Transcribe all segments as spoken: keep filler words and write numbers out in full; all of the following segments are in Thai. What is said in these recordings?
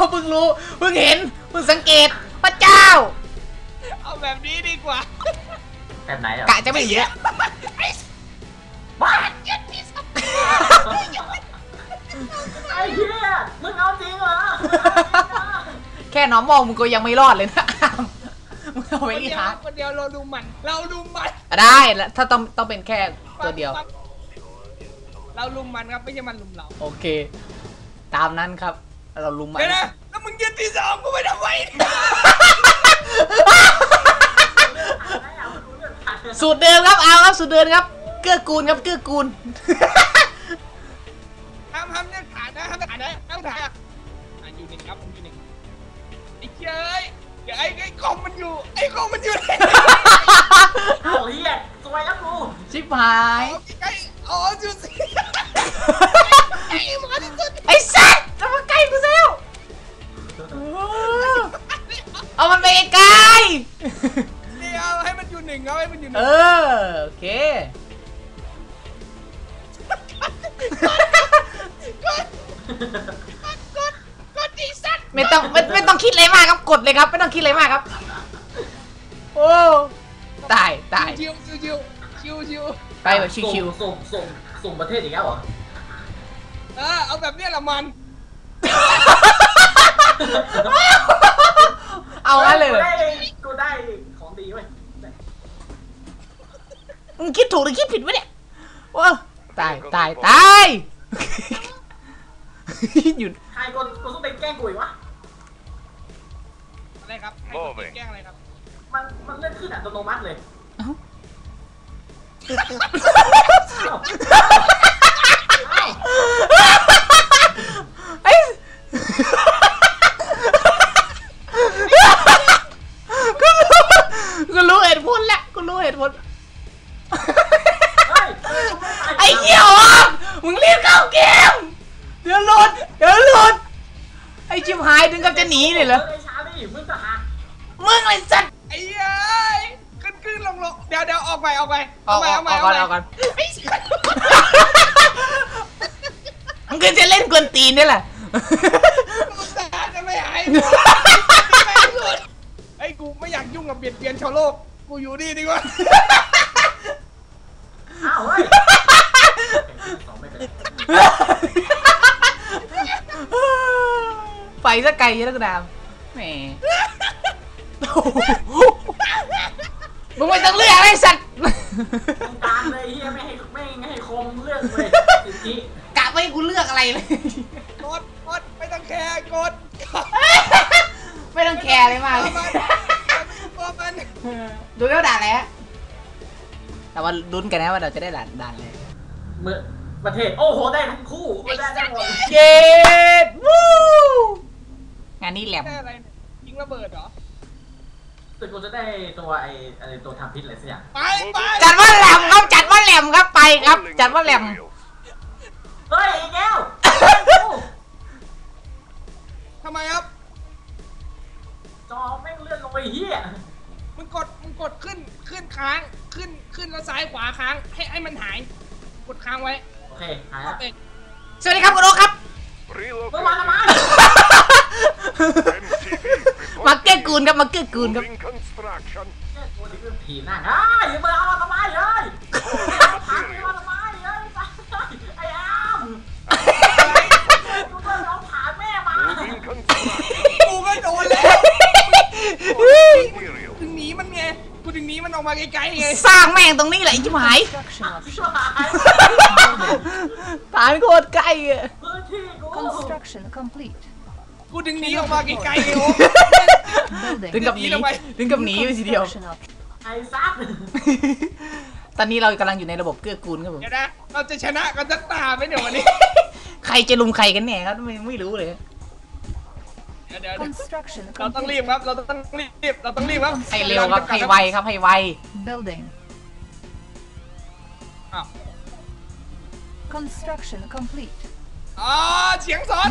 เพิ่งรู้เพิ่งเห็นเพิ่งสังเกตพระเจ้าเอาแบบนี้ดีกว่าแบบไหนอ่ะกะจะไม่เยอะบ้าเจ็ดที่สับไอ้เหี้ยมึงเอาจริงเหรอแค่น้องมองมึงก็ยังไม่รอดเลยนะมึงเอาไว้ที่หาคนเดียวเราดูมันเราดูมันได้แล้วถ้าต้องต้องเป็นแค่ตัวเดียวเราลุมมันครับไม่ใช่มันลุมเราโอเคตามนั้นครับเราลุมมันนะแล้วมึงยืนที่สองกูไม่ทำไมสูตรเดิมครับเอาครับสูตรเดิมครับเกื้อกูลครับเกื้อกูลห้ามห้ามเนี่ยขาดนะห้ามขาดนะห้ามขาดอ่ะอยู่หนึ่งครับผมอยู่หนึ่งไอ้เจ้ยเดี๋ยวไอ้ไอ้คอมมันอยู่ไอ้คอมมันอยู่เอาเฮียสวยแล้วกูชิบหายไอ้อ๋อจูสิไอ้มาที่สุดไอ้สัตว์จะมาใกล้กูเซลเอามันไปไกลเดี๋ยวให้มันอยู่หนึ่งเอาให้มันอยู่หนึ่งเออโอเคกดกดกดดิสัตว์ไม่ต้องไม่ไม่ต้องคิดอะไรมากครับกดเลยครับไม่ต้องคิดอะไรมากครับโอ้ตายตายชิวชิวชิวชิวชิวไปแบบชิวชิวส่งส่งส่งประเทศอีกแล้วเหรอเออเอาแบบนี้ละมันเอางั้นเลยกูได้ของดีเว้ยมึงคิดถูกหรือคิดผิดวะเนี่ยว้าตายตายตายหยุดใครคนคนต้องเป็นแกล้งกูอีกวะอะไรครับใครคนเป็นแกล้งอะไรครับมันมันเลื่อนขึ้นอัตโนมัติเลยไอ้กูรู้เหตุผลแหละกูรู้เหตุผลไอ้เหี้ยมึงรีบเข้าเกมเดี๋ยวหลุดเดี๋ยวหลุดไอ้ชิบหายถึงกับจะหนีเลยเหรอมึงไอ้สัตว์ไอ้เอ้ยขึ้นขึ้นลงลงเดี๋ยวเดี๋ยวออกไปออกไปออกไปออกไปออกไปออกไปมึงก็จะเล่นกวนตีนนี่แหละจะไม่หายไอ้กูไม่อยากยุ่งกับเบียดเบียนชาวโลกกูอยู่นี่ดีกว่าอ้าวเฮ้ยไฟสักไกลเยอะกระดามแหมมึงไม่ต้องเลือกไอ้สัตว์ตามเลยเฮียไม่ให้ไม่ให้คมเลือกเลยสิทีกะไม่ให้กูเลือกอะไรเลยกดกดไม่ต้องแคร์กดไม่ต้องแคร์เลยมากดูแล้วด่าแล้วแต่ว่าลุ้นกันนะว่าเราจะได้ด่านด่านเลยเมื่อประเทศโอ้โหได้ทั้งคู่ได้ได้หมดเย้วู้งานนี้แหลมอะไรยิงระเบิดเหรอแต่กูจะได้ตัวไอ้อะไรตัวทำพิษอะไรสักอย่างไปไปจัดว่าแหลมครับจัดว่าแหลมครับไปครับจัดว่าแหลมเฮ้ยแก้วทำไมครับจอแม่งเลื่อนลงไปเฮียมึงกดมึงกดขึ้นขึ้นค้างขึ้นขึ้นแล้วซ้ายขวาค้างให้ให้มันหายกดค้างไว้โอเคหายแล้วสวัสดีครับคุณโอ๊คครับเมื่อวานละมั้งมาเกื้อกูลครับมาเกื้อกูลครับผีนั่งอ่ะอย่ามาเอาทำไมเลยพังมาทำไมเลยไอ้อ้ามกูโดนเอาผ่านแม่มากูก็โดนแล้วถึงหนีมันไงกูถึงหนีมันออกมาไกลๆไงสร้างแม่งตรงนี้แหละจิ๋มหายฐานโคตรใกล้อะ Construction complete กูดึงหนีออกมาไกลๆไงโอ้ถึงกับหนีถึงกับหนีไปทีเดียวไอ้ซับตอนนี้เรากำลังอยู่ในระบบเกื้อกูลครับผมเดี๋ยวนะเราจะชนะกันสักตาไหมเดี๋ยววันนี้ใครจะลุมใครกันแน่ครับไม่ไม่รู้เลยเดี๋ยวเดี๋ยวเราต้องรีบครับเราต้องรีบเราต้องรีบครับให้เร็วครับให้ไวครับให้ไว building อ้าว construction complete อ๋อเสียงสอน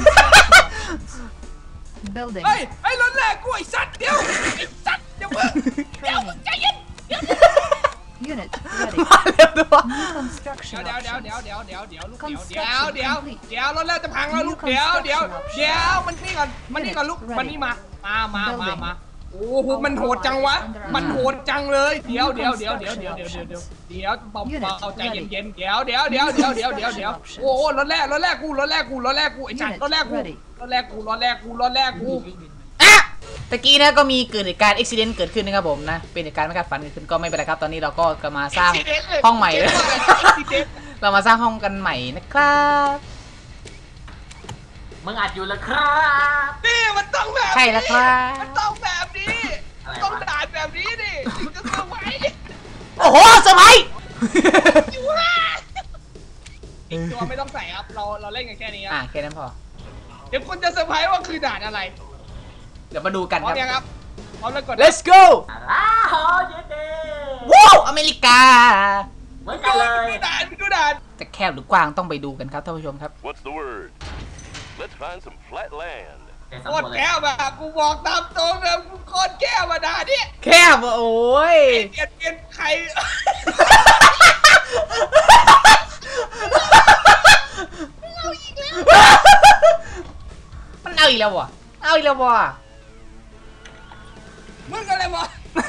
building เฮ้ยไอ้รถแรกกูไอ้สัตว์เดี๋ยวไอ้สัตว์เดี๋ยวมึงเดี๋ยวมึงใจเย็นเดี๋ยว Unit ready. มาเร็วด้วย New construction เดี๋ยวเดี๋ยวเดี๋ยว options. เดี๋ยวเดี๋ยวเดี๋ยวลูกเดี๋ยว Construction เดี๋ยวเดี๋ยว complete เดี๋ยวรถเริ่มจะพังแล้วลูกเดี๋ยวเดี๋ยวเดี๋ยวมันนี่ก่อนมันนี่ก่อนลูกมันนี่มามามามามาโอ้โหมันโหดจังวะมันโหดจังเลยเดี๋ยวเดี๋ยวเดี๋ยวเดี๋ยวเดี๋ยวเดี๋ยวเดี๋ยวเดี๋ยวเดี๋ยวเบาเบาใจเย็นเย็นเดี๋ยวเดี๋ยวเดี๋ยวเดี๋ยวเดี๋ยวเดี๋ยวเดี๋ยวโอ้โหรถแรกรถแรกกูรถแรกกูรถแรกกูไอ้จัดรถแรกกูรถแรกกูรถแรกกูรถแรกกูอ่ะตะกี้นะก็มีเกิดเหตุการณ์อุบิเหตุเกิดขึ้นนะครับผมนะเป็นเหตุการณ์ไม่คาดฝันเกิดขึ้นก็ไม่เป็นไรครับตอนนี้เราก็กำลังมาสร้างห้องใหม่เลย เรามาสร้างห้องกันใหม่นะครับมึงอัดอยู่แล้วครับนี่มันต้องแบบใช่แล้วครับมันต้องแบบนี้ต้องด่านแบบนี้ดิถึงจะเซอร์ไพรส์โอ้โหเซอร์ไพรส์อยู่ว่าอีกตัวไม่ต้องใส่ครับเราเราเล่นกันแค่นี้คอ่ะรับแค่นั้นพอเดี๋ยวคุณจะเซอร์ไพรส์ว่าคือด่านอะไรเดี๋ยวมาดูกันพร้อคมยังครัรับ บพร้อมแล้วกด let's go อ้าวเย็นดีว้าวอเมริกาเหมือนกันเลยดูด่านดูด่านจะแคบหรือกว้างต้องไปดูกันครับท่านผู้ชมครับ What's the word? Let's find some flat land. แต่โคสำรวตจรเลยแก้วแบบกูบอกตามตรงเลยกูโคตรแก้วมาด่านเนี่ยแคบอ่ะโอ้ยเปลี่ยนเปลี่ยนใครมันเอาอีกแล้ววะเอาอีกแล้ววะมึงอะไรมา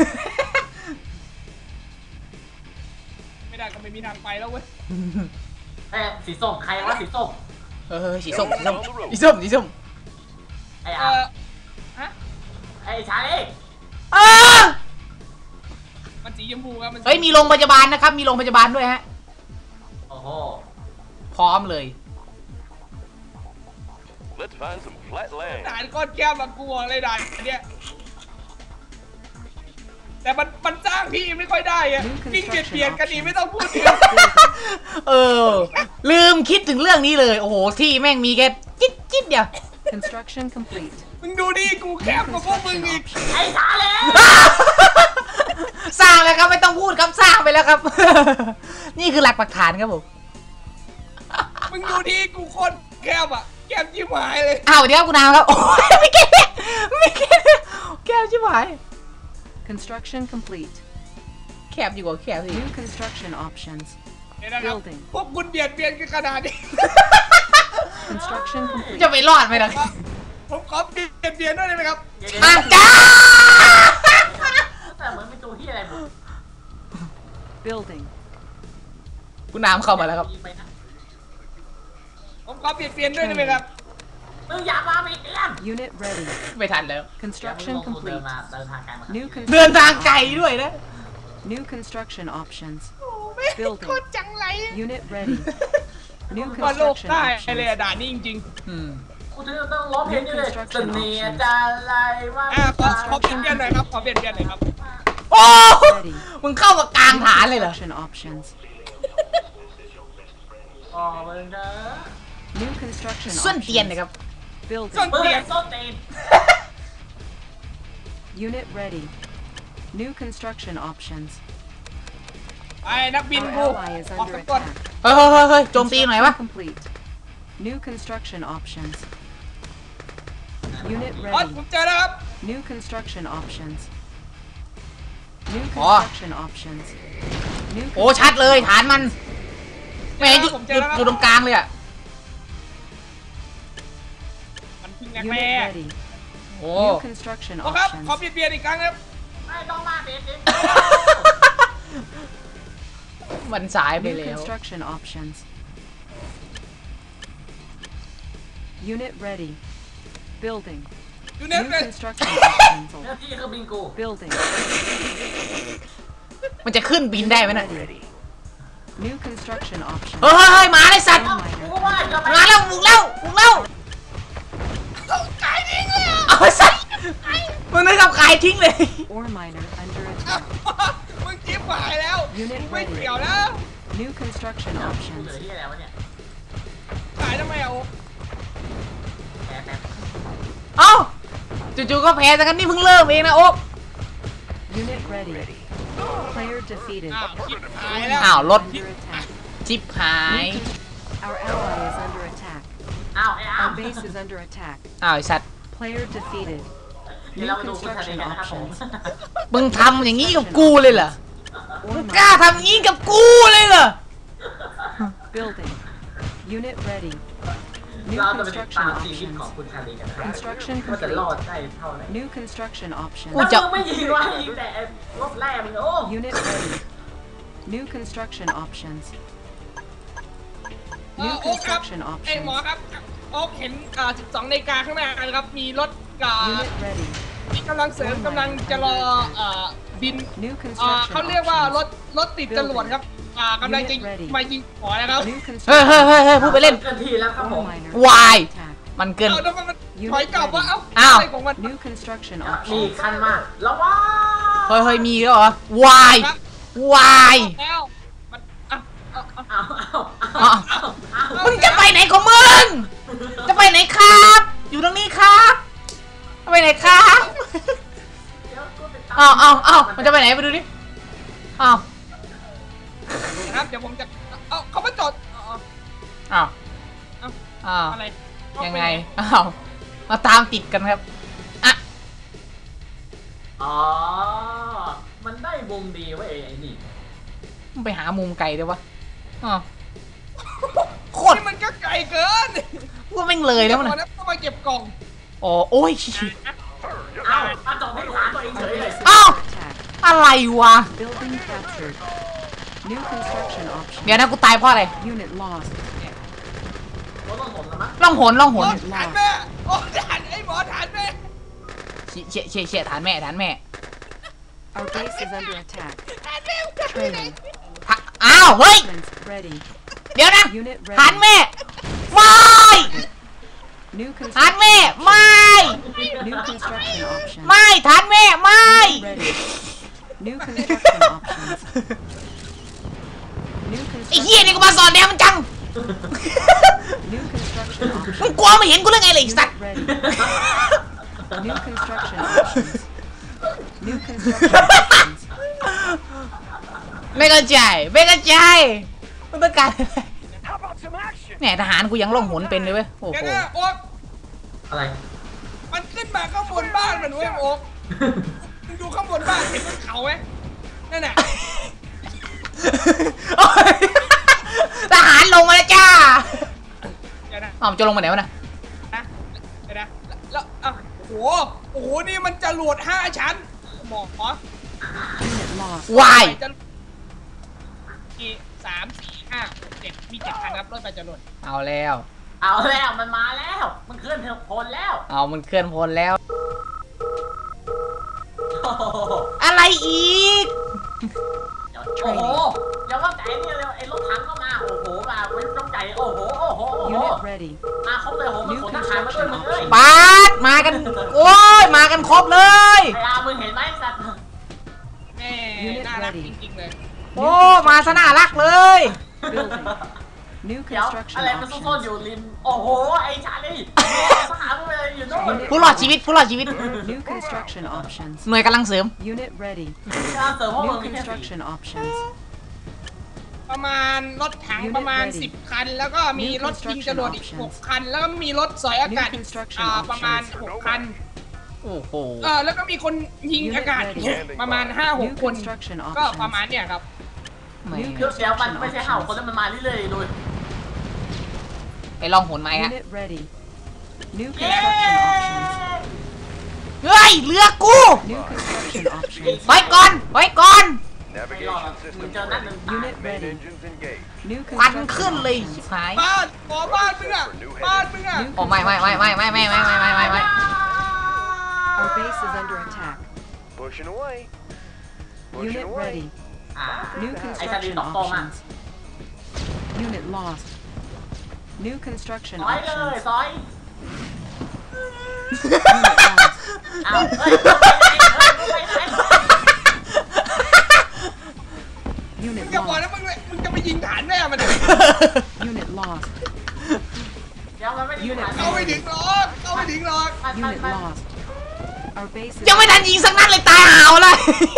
ไม่ได้ก็ไม่มีทางไปแล้วเว้ยเอ้ยสีส้มใครวะสีส้มเออสีส้มสีส้มสีส้มสีส้มไอ้เออาอฮะไอ้ชายเออมันสีชมพูครับมันเฮ้ยมีโรงพยาบาลนะครับมีโรงพยาบาลด้วยฮะโอ้โหพร้อมเลย Let's find some flat land. ด่านก้อนแก้วมากูบอกเลยด่านเนี่ยแต่มันมันสร้างที่ไม่ค่อยได้อะวิ่งเปลี่ยนเปลี่ยนกันดีไม่ต้องพูดถึงเออลืมคิดถึงเรื่องนี้เลยโอ้โหที่แม่งมีแค่จิ๊ดจิ๊ดเดียว Construction complete. มึงดูดิกูแคบกว่าพวกมึงอีกไอ้ชาเลยสร้างแล้วครับไม่ต้องพูดครับสร้างไปแล้วครับ นี่คือหลักปักฐานครับผมมึงดูดิกูโคตรแคบอ่ะแคบยิ่งหายเลยอ้าวเดี๋ยวคุณนามครับโอ้ยไม่เก็ตไม่เก็ตแคบชิบหาย Construction complete. แคบอยู่กว่าแคบสิ New construction options. เดี๋ยวนะครับ Building. พวกคุณเบียดเบียนกันขนาดนี้ Construction complete. จะไปรอดไหมล่ะผมขอเบียดเบียนด้วยได้ไหมครับเดี๋ยวอ่ะๆจ้าแต่เหมือนเป็นตัวที่อะไรบุก Building. คุณนามเข้ามาแล้วครับยิงไปนะผมขอเบียดเบียนด้วยได้ไหมครับมึงอย่ามาไม่เตี้ยน Unit ready. ไม่ทันแล้ว Construction เดิน complete. มาเดินทางไกลมา New เดิน construction ทางไกลด้วยนะ New construction options. โอ้แม่ง Building. โคตรจังไร Unit ready. New ว่าโลก construction ได้เลย options. อะด่านนี้จริงอืมกูถึงต้องร้องเพลงนี้เลยเสน่ห์จะอะไรวะๆอ่ะขอขอเบียดเบียนหน่อยครับขอเบียดเบียนหน่อยครับโอ้มึงเข้ามากลางฐานเลยเหรอ Construction options. อ๋อมึงเด้อ New construction ส้นเตียน options. นะครับ Building. ส้นเปิเตียนดส้นตีน Unit ready. New construction options. ไอ้นักบิน Our กู ally is ออก under สำรวจ attack. เฮ้ยเฮ้ยเฮ้ยเฮ้ยโจมตีหน่อยวะ Construction complete. New construction options. Unit อ๋อ ready. ผมเจอแล้วครับ New construction options. New อ๋อ construction options. New โอ้ชัดเลยฐานมันแหม่อยู่ผมอเจอยู่ แล้วครับอยู่ตรงกลางเลยอ่ะมันเพึ่ง Unit แม่ ready. โอ้ New construction โอ้ครับ ขอ options. เบียดเบียนอีกครั้งครับไม่ต้องมาเบียดเบียนมันสายไป New แล้ว construction options. Unit ready. Building. อยู่ใน New เรื่อง construction options. เจ้าที่คือบิงกู Building. มันจะขึ้นบินได้ไหมน่ะ Ready. New construction options. เฮ้ยเฮ้ยเฮ้ยมาเลยสัตว์กูก็ว่าจะไปมาแล้วบุกแล้วบุกแล้วขายทิ้งเลยอ่ะเอาสัตว์มึงนึกกับขายทิ้งเลย Ore miner under attack. มึงจิ๊บหายแล้ว Unit ไม่ ready. เกี่ยวแล้ว New construction กูเหลือ options. ที่อะไรวะเนี่ยขายทำไมอ่ะโอ้แป๊บแป๊บเอ้าจู่ๆก็แพ้ซะกันนี่เพิ่งเริ่มเองนะโอ๊บ Unit ready. Player defeated. อ้าวชิบหายแล้วอ้าวรถ Under attack. จิบหาย Our ally is under attack. อ้าวไอ้อ้าว Our base is under attack. อ้าวไอ้สัตว์ Player defeated. เดี๋ยวเรามาดูคุณทะเลกันนะครับผมมึงทำอย่างนี้กับกูเลยเหรอ ore กล้า miner. ทำงี้กับกูเลยเหรอ Building. Unit ready. New เราจะไปติด construction ตามชีวิต options. ของคุณชาลีกันนะ Construction ว่าจะรอด complete. ได้เท่าไหร่ New construction options. กูจะมึงไม่ยิงวะยิงแต่รถแรกมึงโอ้ Unit ready. New construction options. เอ่อ New โอ๊คครับ construction ไอ้หมอ options. ครับโอ๊คเห็นอ่าสิบสองนาฬิกาข้างหน้านะครับมีรถอ่า Unit ready. ที่กำลังเสริมกำลังจะรอเอ่อบิน New อ่า construction เขาเรียกว่ารถ options. รถติดจรวดครับอ่ากำลังจะ Unit ready. มายิงหมอนะครับ New เฮ้ย construction เฮ้ยเฮ้ยเฮ้ยพูดไปเล่นเกินที่แล้วครับผม ore miner. Why? Attack. มันเกินเอาแล้วมันถอยกลับว่าเอ้าอ้าวอะไรของมัน New construction มี options. คันมากระวังเฮ้ยเฮ้ยมีแล้วเหรอ why ครับ why แล้วมันอ่ะเอาเอาเอาเอาเอาอ๋อเอาเอามึงจะไปไหนของมึง จะไปไหนครับ อยู่ตรงนี้ครับจะไปไหนครับเดี๋ยวกูติดตามอ้าวอ้าวอ้าวมันจะไปไหนไปดูดิอ้าวนะครับเดี๋ยวผมจะเอาเขามาจอดเอาเอาอ้าวเอาอ้าวอะไรยังไงอ้าวมาตามติดกันครับอ่ะอ๋อ มันได้วงดีเว้ยไอ้นี่มึงไปหามุมไกลเดี๋ยววะอ้าวโคตรนี่มันก็ไกลเกินว่าแม่งเลยแล้วมันตอนนั้นต้องมาเก็บกล่องอ๋อโอ้ยเอ้ามาจอดให้ขวาตัวเองเฉ Our ยเลย base is อ้าว under attack. อะไรวะ Building captured. New construction เดี๋ยว options. นะกูตายเพราะอะไร Unit lost. รถต้องผมแล้วมั้งล่องหนล่องหโอ้นฐานแม่โอ้ฐานไอ้หมอฐานแม่เชี่ยเชี่ยเชี่ยเชี่ยฐานแม่ฐานแม่ Our base is under attack. ฐานแม่ Training. ฐานอ้าวเฮ้ย Plans ready. เดี๋ยวนะ Unit ฐาน ready. แม่ไม่ New ฐาน construction แม่ไม่ New construction options. ไม่ฐานแม่ไม่ Unit ready. New construction options. New ไอ้เหี้ย construction นี่กูมาสอนแนวมันจัง New construction มึง options. กลัวไม่เห็นกูเรื่องไงเลยไอ้สัต Unit ว์ ready. New construction options. New construction options. ไม่เข้าใจไม่เข้าใจมึงต้องการอะไรแหน่ทหารกูยังล่องหนเป็นเลยเว้ยโอ้เดี๋ยวโหนะโอ๊คอะไรมันขึ้นมาข้างบนบ้านมันเว้ยโอ๊คมึงดูข้างบนบ้านเห็นบนเขาไหมนั่นน่ะโอ้ยทหารลงมาแล้วจ้าเดี๋ยวนะอ้าวมันจะลงมาไหนวะน่ะนะเดี๋ยวนะแล้วอ่ะโอ้โหโอ้โหนี่มันจรวดห้าชั้นหมอ Unit lost. วายจะมีสามสี่ห้าหกเจ็ดมีเจ็ดคันครับรถไฟจรวดเอาแล้วเอาแล้วมันมาแล้ว มันเคลื่อนเทพลแล้วเอามันเคลื่อนพลแล้วโอ้โหอะไรอีกเดี๋ยวโอ้โหอย่าว่าแต่เนี่ยเลยไอ้รถถังก็มา โอ้โห มาไม่ต้องใจโอ้โห โอ้โห โอ้โห Unit ready. มาครบเลยโอ้โหมันขนทหารมาด้วยมึงเอ้ยปาดมากัน โอ้ยมากันครบเลยไอ้อามึงเห็นไหมสัตว์แม่น่ารักจริงๆเลยโอ้มาซะน่ารักเลย Building. New เดี๋ยว construction อะไรมันซ่อนๆอยู่ options. ริม โอ้โห ไอ้ชาลีทหารมันอะไรอยู่โน่นผู้รอดชีวิตผู้รอดชีวิต New construction options. หน่วยกำลังเสริม Unit ready. การเสริมพวกมึ New งมีแค่สี่ construction options. ประมาณรถถัง Unit ประมาณ ready สิบคัน แล้วก็มี New รถยิงจรวดอีก construction หกคัน แล้วก็มีรถสอยอากาศ New อีก construction อ่าประมาณ options หกคันโอ้โหเออแล้วก็มีคนยิง Unit อากาศ ready ประมาณห้าหก New คน construction ก็ประมาณ options. เนี่ยครับแหม่ New เดี๋ยวเดี๋ยวมัน construction ไม่ใช่เห่าคน options. แล้วมันมาเรื่อยๆดูไปลองหนไหมฮะ Unit ready. New เย้ construction options. เฮ้ยเรือกู New construction options. ไว้ก่อนไว้ก่อนไม่รอด Navigation มึง system เจอนัดหนึ่ง ready. Unit Main ready. engines engaged. New ควัน construction ขึ้นเลยชิบ options. หายบ้านขอบ้านมึงอะบ้านมึงอะ New โอ้ไม่ไม่ไม่ไม่ไม่ไม่ไม่ไม่ไม่ไม่ไม่ Our base is under attack. Pushing away. Pushing Unit away. ready. อ่า New ไอ้ชาลี construction ตอบโต้มา options. Unit lost. New construction ซอยเลย options. ซอย Unit lost. อ้าวเฮ้ยเฮ้ยเฮ้ยไปไหนมึง Unit จะบอก lost. นะมึงมึงจะไปยิงฐานแม่มันอะ Unit lost. เดี๋ยวมันไม่ได้เข้าไม่ถึงหรอกเข้าไม่ถึงหรอกไปไป Unit ไป lost. Our base is ยังไม่ทันยิงสักนัดเลยตายหาวเลย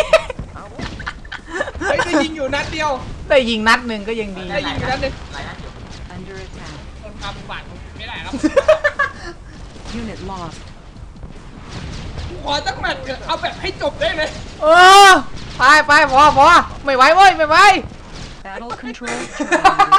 เฮ้ยได้ยิงอยู่นัดเดียวได้ยิงนัดหนึ่งก็ยังดีได้ยิงอยู่นัดหนึงหลายนัดอยู่ under attack. คนพาบุบาทมึงไม่ได้ครับ Unit lost. กูขอตั้งแมตช์เถอะเอาแบบให้จบได้ไหมเออไปไปพอพอไม่ไหวเว้ยไม่ไหว Battle control terminated.